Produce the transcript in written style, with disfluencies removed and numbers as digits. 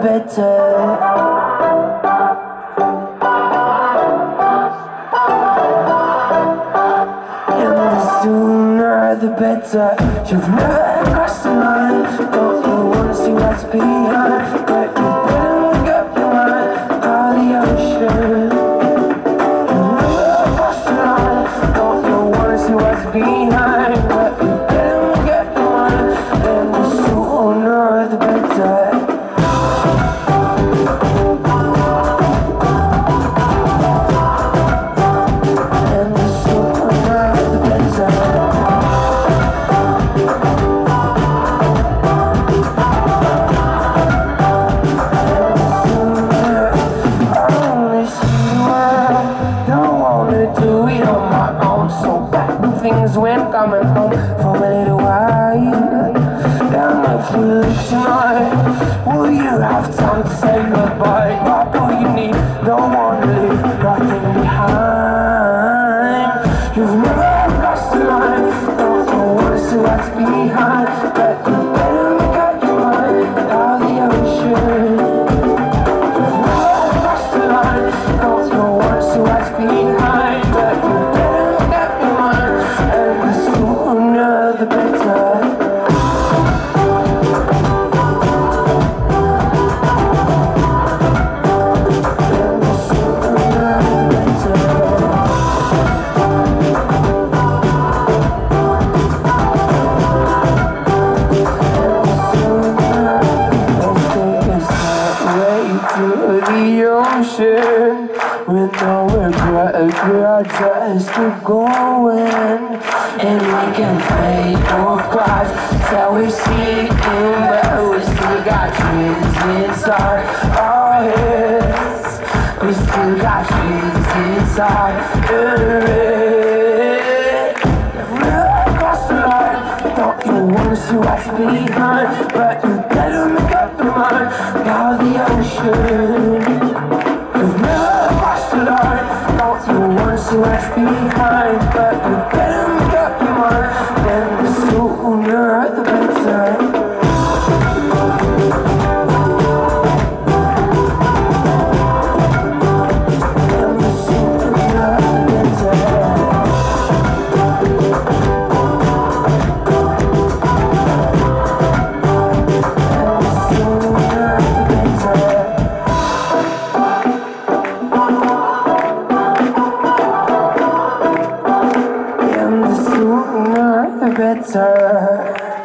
better. And the sooner the better. You've never crossed the line. Don't you wanna see what's behind? But you better look up your mind by the ocean. You've never crossed the line. Don't you wanna see what's behind? But you better look up your mind. And the sooner the better. Things when coming home for a little while. And if we leave tonight, will you have time to say goodbye? What do you need? Don't want to leave nothing behind. You've never crossed the line. Don't you want to see what's behind? But you better make up your mind about the ocean. You've never crossed the line. Don't you want to see what's behind? But you better make up your mind. And the sooner the better. The ocean with no regrets, we are just keep going, and we can fade both clouds till we see in, but we still got dreams inside our heads. We still got dreams inside the red. Never cross the line. Don't you wanna see what's behind? But you better make up your mind about the ocean. You've never crossed the line. Don't you wanna see what's behind? But you better make up your mind. And the sooner the better. Better.